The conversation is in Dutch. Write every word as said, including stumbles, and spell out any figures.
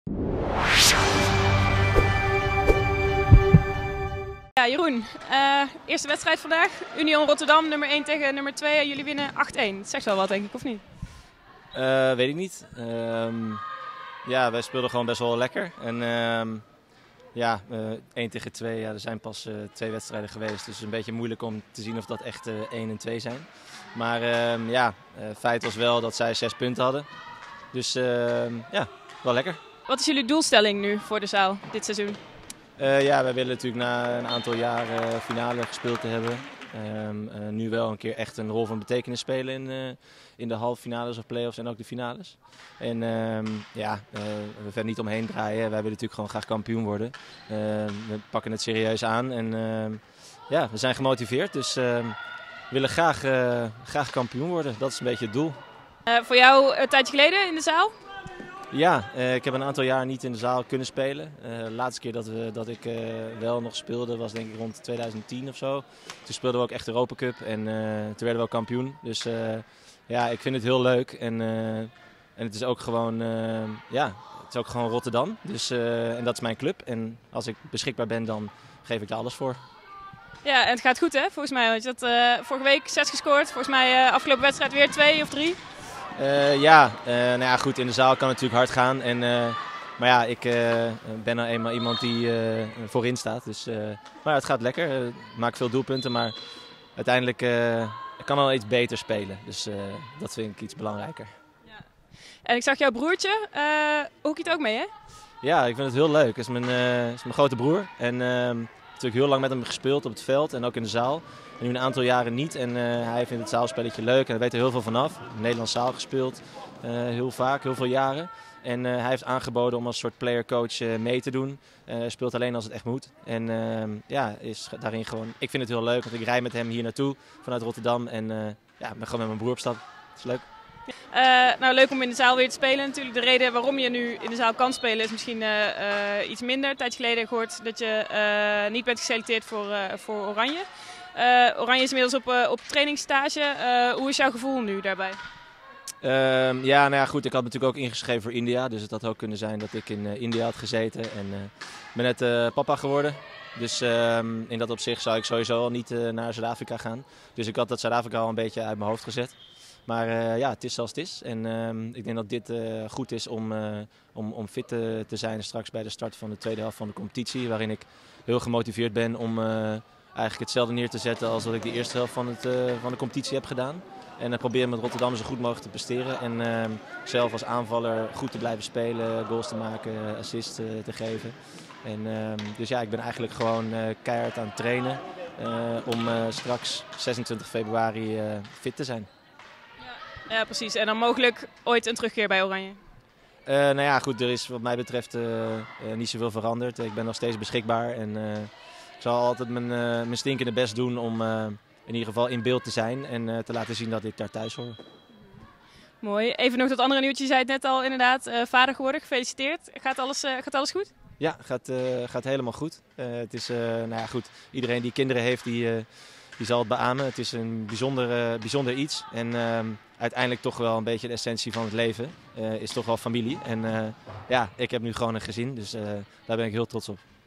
Ja, Jeroen, uh, eerste wedstrijd vandaag. Union Rotterdam, nummer één tegen nummer twee. Jullie winnen acht één. Dat zegt wel wat, denk ik, of niet? Uh, weet ik niet. Um, ja, wij speelden gewoon best wel lekker. En um, ja, uh, één tegen twee, ja, er zijn pas uh, twee wedstrijden geweest. Dus het is een beetje moeilijk om te zien of dat echt uh, één en twee zijn. Maar uh, ja, uh, feit was wel dat zij zes punten hadden. Dus uh, ja, wel lekker. Wat is jullie doelstelling nu voor de zaal dit seizoen? Uh, ja, wij willen natuurlijk na een aantal jaren uh, finale gespeeld te hebben. Um, uh, nu wel een keer echt een rol van betekenis spelen in, uh, in de halve finales of play-offs en ook de finales. En um, ja, uh, we verder niet omheen draaien. Wij willen natuurlijk gewoon graag kampioen worden. Uh, we pakken het serieus aan en uh, ja, we zijn gemotiveerd. Dus uh, we willen graag, uh, graag kampioen worden. Dat is een beetje het doel. Uh, voor jou een tijdje geleden in de zaal? Ja, uh, ik heb een aantal jaar niet in de zaal kunnen spelen. Uh, de laatste keer dat, we, dat ik uh, wel nog speelde was denk ik rond twintig tien of zo. Toen speelden we ook echt de Europa Cup en uh, toen werden we ook kampioen. Dus uh, ja, ik vind het heel leuk en, uh, en het is ook gewoon, uh, ja, het is ook gewoon Rotterdam. Dus, uh, en dat is mijn club en als ik beschikbaar ben dan geef ik er alles voor. Ja, en het gaat goed hè, volgens mij. Want je had uh, vorige week zes gescoord, volgens mij uh, afgelopen wedstrijd weer twee of drie. Uh, ja, uh, nou ja, goed, in de zaal kan het natuurlijk hard gaan. En, uh, maar ja, ik uh, ben nou eenmaal iemand die uh, voorin staat. Dus, uh, maar ja, het gaat lekker. Uh, ik maak veel doelpunten, maar uiteindelijk uh, ik kan wel iets beter spelen. Dus uh, dat vind ik iets belangrijker. Ja. En ik zag jouw broertje, uh, hoekiet ook mee hè? Ja, ik vind het heel leuk. Het is mijn, uh, is mijn grote broer. En uh, ik heb natuurlijk heel lang met hem gespeeld op het veld en ook in de zaal. En nu een aantal jaren niet en uh, hij vindt het zaalspelletje leuk en hij weet er heel veel vanaf. Nederlands zaal gespeeld, uh, heel vaak, heel veel jaren. En uh, hij heeft aangeboden om als soort playercoach uh, mee te doen. Uh, hij speelt alleen als het echt moet. En uh, ja, is daarin gewoon, ik vind het heel leuk, want ik rijd met hem hier naartoe vanuit Rotterdam. En uh, ja, ik ben gewoon met mijn broer op stap. Dat is leuk. Uh, nou, leuk om in de zaal weer te spelen natuurlijk. De reden waarom je nu in de zaal kan spelen is misschien uh, uh, iets minder. Een tijdje geleden gehoord dat je uh, niet bent geselecteerd voor, uh, voor Oranje. Uh, Oranje is inmiddels op, uh, op trainingsstage. Uh, hoe is jouw gevoel nu daarbij? Um, ja, nou ja, goed. Ik had natuurlijk ook ingeschreven voor India. Dus het had ook kunnen zijn dat ik in uh, India had gezeten. En uh, ben net uh, papa geworden. Dus um, in dat opzicht zou ik sowieso al niet uh, naar Zuid-Afrika gaan. Dus ik had dat Zuid-Afrika al een beetje uit mijn hoofd gezet. Maar uh, ja, het is zoals het is. En um, ik denk dat dit uh, goed is om, uh, om, om fit te, te zijn straks bij de start van de tweede helft van de competitie. Waarin ik heel gemotiveerd ben om uh, eigenlijk hetzelfde neer te zetten als wat ik de eerste helft van, het, uh, van de competitie heb gedaan. En uh, probeer met Rotterdam zo goed mogelijk te presteren. En uh, zelf als aanvaller goed te blijven spelen, goals te maken, assists uh, te geven. En, uh, dus ja, ik ben eigenlijk gewoon uh, keihard aan het trainen uh, om uh, straks zesentwintig februari uh, fit te zijn. Ja, precies. En dan mogelijk ooit een terugkeer bij Oranje? Uh, nou ja, goed, er is wat mij betreft uh, uh, niet zoveel veranderd. Ik ben nog steeds beschikbaar en uh, ik zal altijd mijn, uh, mijn stinkende best doen om uh, in ieder geval in beeld te zijn en uh, te laten zien dat ik daar thuis hoor. Mooi. Even nog dat andere nieuwtje, je zei het net al inderdaad, uh, vader geworden, gefeliciteerd. Gaat alles, uh, gaat alles goed? Ja, gaat, uh, gaat helemaal goed. Uh, het is, uh, nou ja, goed. Iedereen die kinderen heeft, die, uh, die zal het beamen. Het is een bijzonder, uh, bijzonder iets. En uh, uiteindelijk toch wel een beetje de essentie van het leven. Uh, is toch wel familie. En uh, ja, ik heb nu gewoon een gezin, dus uh, daar ben ik heel trots op.